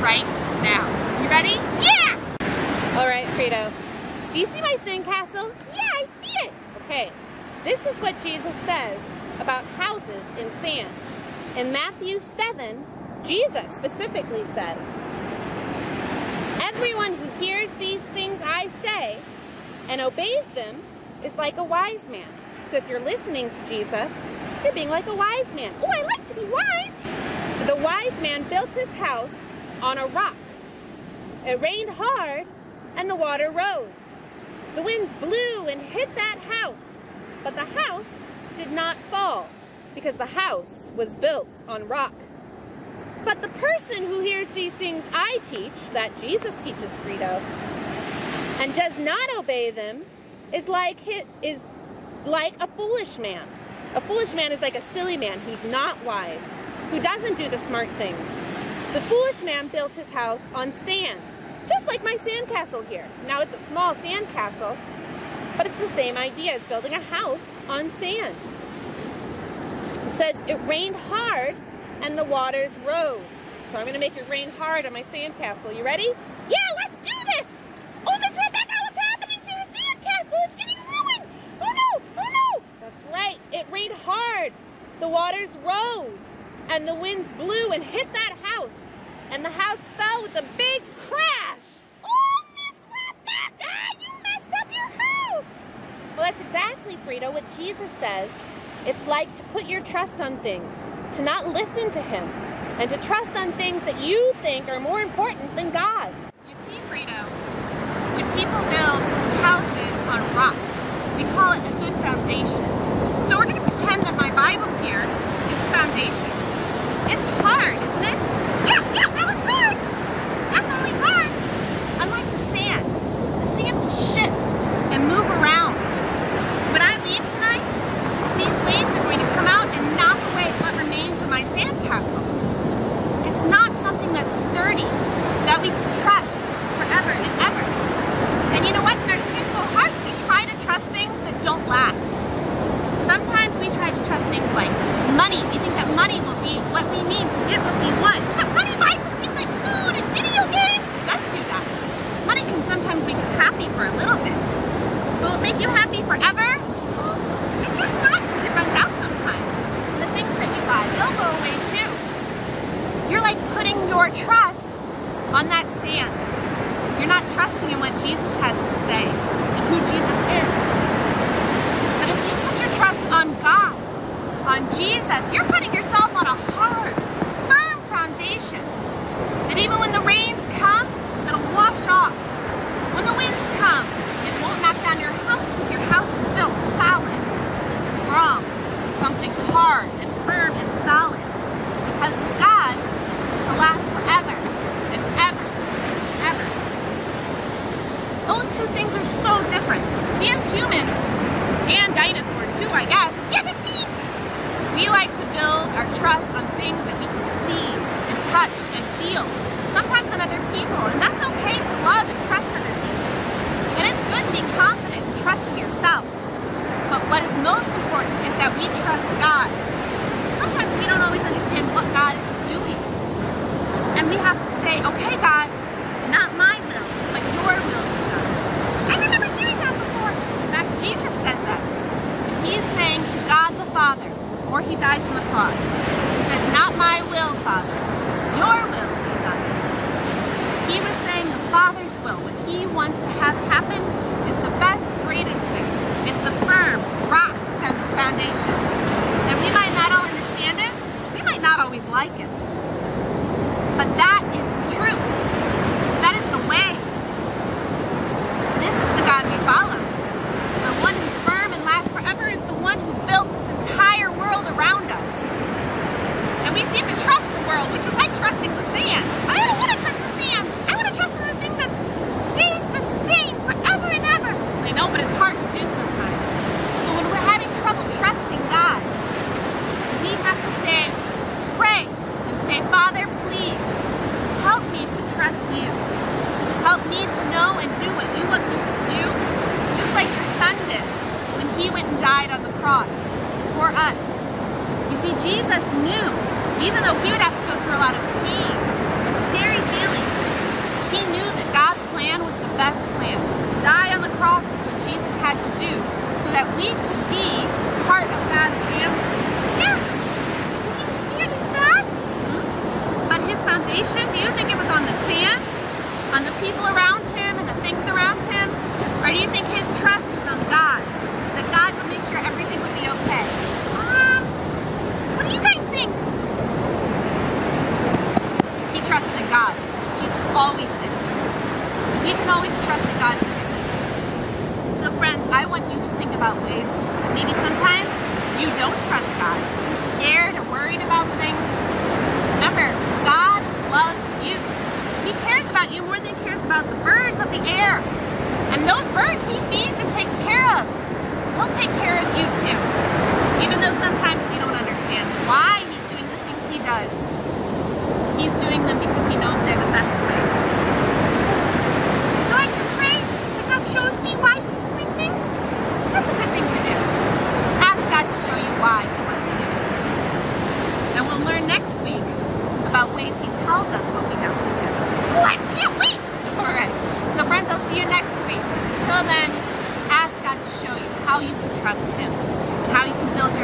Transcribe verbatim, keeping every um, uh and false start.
right now. You ready? Yeah! All right, Frido. Do you see my sandcastle? Yeah, I see it. Okay, this is what Jesus says about houses in sand. In Matthew seven, Jesus specifically says, "Everyone who hears these things I say and obeys them is like a wise man." So if you're listening to Jesus, you're being like a wise man. Oh, I like to be wise. The wise man built his house on a rock. It rained hard and the water rose. The winds blew and hit that house, but the house did not fall because the house was built on rock. But the person who hears these things I teach, that Jesus teaches, Frido, and does not obey them is like is like a foolish man. A foolish man is like a silly man who's not wise, who doesn't do the smart things. The foolish man built his house on sand, just like my sandcastle here. Now it's a small sandcastle, but it's the same idea as building a house on sand. It says it rained hard and the waters rose. So I'm going to make it rain hard on my sandcastle. You ready? Yeah, let's do this! Oh, Miss Rebecca, what's happening to your sandcastle? It's getting ruined! Oh no, oh no! That's right, it rained hard. The waters rose and the winds blew and hit that house. And the house fell with a big crash. Oh, Miss Rebecca, you messed up your house! Well, that's exactly, Frido, what Jesus says. It's like to put your trust on things, to not listen to him, and to trust on things that you think are more important than God. You see, Frido, when people build houses on rock, we call it a good foundation. So we're going to pretend that my Bible here is a foundation. It's hard, isn't it? Yeah, yeah, that looks hard. Definitely hard. Unlike the sand, the sand will shift and move around. When I leave tonight, these waves are going to come out and knock away what remains of my sandcastle. It's not something that's sturdy, that we can trust forever and ever. And you know what? In our sinful hearts, we try to trust things that don't last. Sometimes we try to trust things like money. We think that money will be what we need to get what we want. But money buys us things like food and video games. It does do that. Money can sometimes make us happy for a little bit. Will it make you happy forever? I guess not, because it runs out sometimes. And the things that you buy, they'll go away too. You're like putting your trust on that sand. You're not trusting in what Jesus has to say and who Jesus is. But if you put your trust on God, on Jesus, you're putting yourself on a hard, firm foundation. And even when the rains come, it'll wash off. When the winds come, it won't knock down your house because your house is built solid and strong. Something hard and firm and solid. Because it's God to last forever and ever and ever. Those two things are so different. We as humans, and dinosaurs too, I guess. Yeah, that's me! We like to build our trust on things that we can see and touch and feel. Sometimes on other people, and that's okay to love and trust other people. And it's good to be confident and trust in yourself. But what is most important is that we trust God. Sometimes we don't always understand what God is doing. And we have to say, okay, God, not my will, but your will be done. I remember hearing that before. In fact, Jesus says that. And he is saying to God the Father, before he dies on the cross, he says, not my will, Father, your will be done. He was saying the Father's will, what he wants to have happen, is the best, greatest thing. It's the firm, rock foundation. And we might not all understand it. We might not always like it. But that is the truth. That is the way. This is the God we follow. The one who's firm and lasts forever is the one who built this entire world around us. And we seem to trust the world, which is like trusting the sand. I don't want to trust the sand. I want to trust in the thing that stays the same forever and ever. I know, but it's hard to do sometimes. So when we're having trouble trusting God, we have to say, pray and say, Father, please help me to trust you. Help me to know and do what you want me to do, just like your son did when he went and died on the cross for us. You see, Jesus knew, even though he would have to go through a lot of pain and scary feelings, He knew that God's plan was the best plan. To die on the cross was what Jesus had to do so that we could be part of God's family. Yeah. He was scared and sad. Mm-hmm. But his foundation, do you think it was on the sand? On the people around him and the things around him? Or do you think his trust was on God? That God would make sure everything would be okay? Um, what do you guys think? He trusted in God. Jesus always did. We can always trust in God too. So friends, I want you to think about ways that maybe sometimes you don't trust God. You're scared or worried about things. Remember, God loves you. He cares about you more than he cares about the birds of the air. And those birds he feeds and takes care of. He'll take care of you too. Even though sometimes we don't understand why he's doing the things he does. He's doing them because he knows they're the best ways. So I can pray that God shows me why he's doing things. That's a good thing to do. Ask God to show you why he wants you to do things. And we'll learn next week about ways he tells us what we have to do. Oh, I can't wait! Alright, so friends, I'll see you next week. Until then, ask God to show you how you can trust him, how you can build